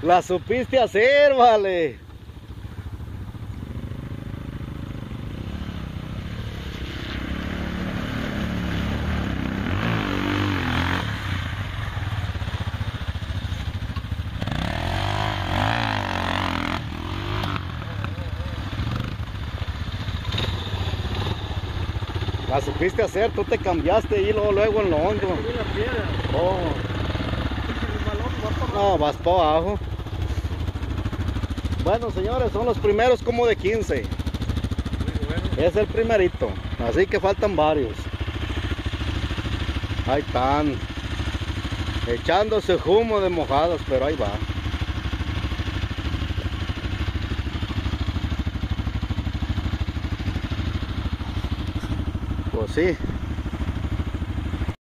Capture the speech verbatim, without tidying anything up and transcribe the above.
La supiste hacer, vale. La supiste hacer, tú te cambiaste y luego, luego en lo hondo. Oh. No, vas para abajo. Bueno, señores, son los primeros como de quince. Es el primerito, así que faltan varios. Ahí están, echándose humo de mojadas, pero ahí va. Pues sí.